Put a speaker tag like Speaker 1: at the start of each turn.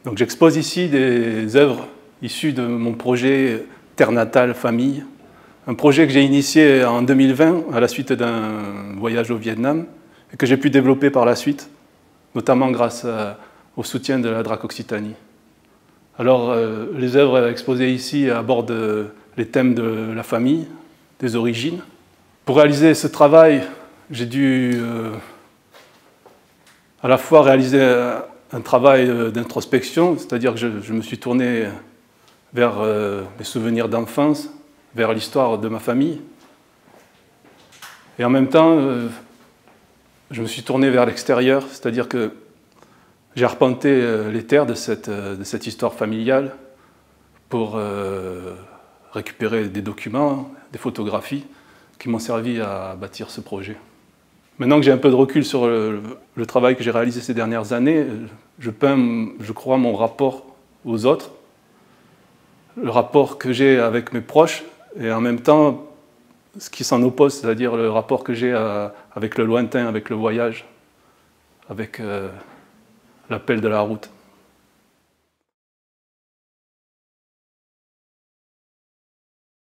Speaker 1: Donc j'expose ici des œuvres issues de mon projet Terre natale, famille, un projet que j'ai initié en 2020 à la suite d'un voyage au Vietnam et que j'ai pu développer par la suite, notamment grâce au soutien de la DRAC Occitanie. Alors les œuvres exposées ici abordent les thèmes de la famille, des origines. Pour réaliser ce travail, j'ai dû à la fois réaliser un travail d'introspection, c'est-à-dire que je me suis tourné vers mes souvenirs d'enfance, vers l'histoire de ma famille. Et en même temps, je me suis tourné vers l'extérieur, c'est-à-dire que j'ai arpenté les terres de cette histoire familiale pour récupérer des documents, des photographies qui m'ont servi à bâtir ce projet. Maintenant que j'ai un peu de recul sur le travail que j'ai réalisé ces dernières années, je peins, je crois, mon rapport aux autres, le rapport que j'ai avec mes proches, et en même temps, ce qui s'en oppose, c'est-à-dire le rapport que j'ai avec le lointain, avec le voyage, avec l'appel de la route.